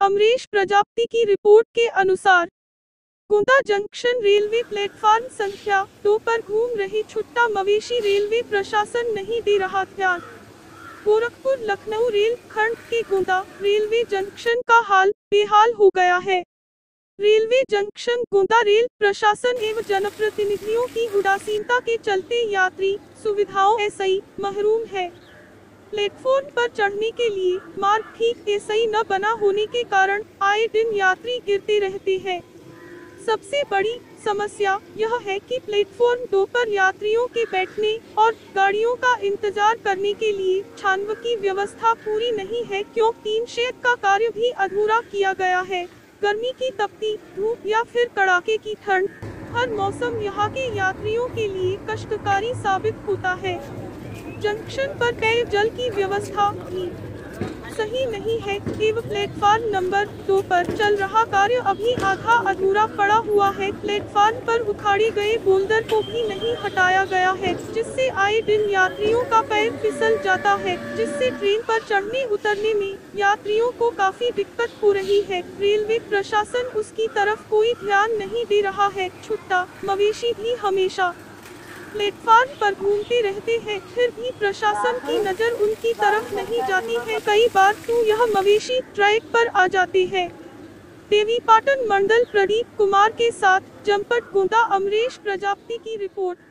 अमरीश प्रजापति की रिपोर्ट के अनुसार गोंदा जंक्शन रेलवे प्लेटफार्म संख्या 2 पर घूम रही छुट्टा मवेशी रेलवे प्रशासन नहीं दे रहा ध्यान। गोरखपुर लखनऊ रेल खंड के गोंदा रेलवे जंक्शन का हाल बेहाल हो गया है। रेलवे जंक्शन गोंदा रेल प्रशासन एवं जनप्रतिनिधियों की उदासीनता के चलते यात्री सुविधाओं ऐसे ही महरूम है। प्लेटफॉर्म पर चढ़ने के लिए मार्ग ठीक ऐसे ही न बना होने के कारण आए दिन यात्री गिरते रहते हैं। सबसे बड़ी समस्या यह है कि प्लेटफॉर्म 2 पर यात्रियों के बैठने और गाड़ियों का इंतजार करने के लिए छानव की व्यवस्था पूरी नहीं है, क्योंकि टीन शेड का कार्य भी अधूरा किया गया है। गर्मी की तपती धूप या फिर कड़ाके की ठंड, हर मौसम यहाँ के यात्रियों के लिए कष्टकारी साबित होता है। जंक्शन पर पेयजल की व्यवस्था भी सही नहीं है एवं प्लेटफार्म नंबर 2 पर चल रहा कार्य अभी आधा अधूरा पड़ा हुआ है। प्लेटफार्म पर उखाड़े गए बोल्डर को भी नहीं हटाया गया है, जिससे आए दिन यात्रियों का पैर फिसल जाता है, जिससे ट्रेन पर चढ़ने उतरने में यात्रियों को काफी दिक्कत हो रही है। रेलवे प्रशासन उसकी तरफ कोई ध्यान नहीं दे रहा है। छुट्टा मवेशी भी हमेशा प्लेटफार्म पर घूमते रहते हैं, फिर भी प्रशासन की नजर उनकी तरफ नहीं जाती है। कई बार तो यह मवेशी ट्रैक पर आ जाते हैं। देवीपाटन मंडल प्रदीप कुमार के साथ जमपट गोंदा अमरीश प्रजापति की रिपोर्ट।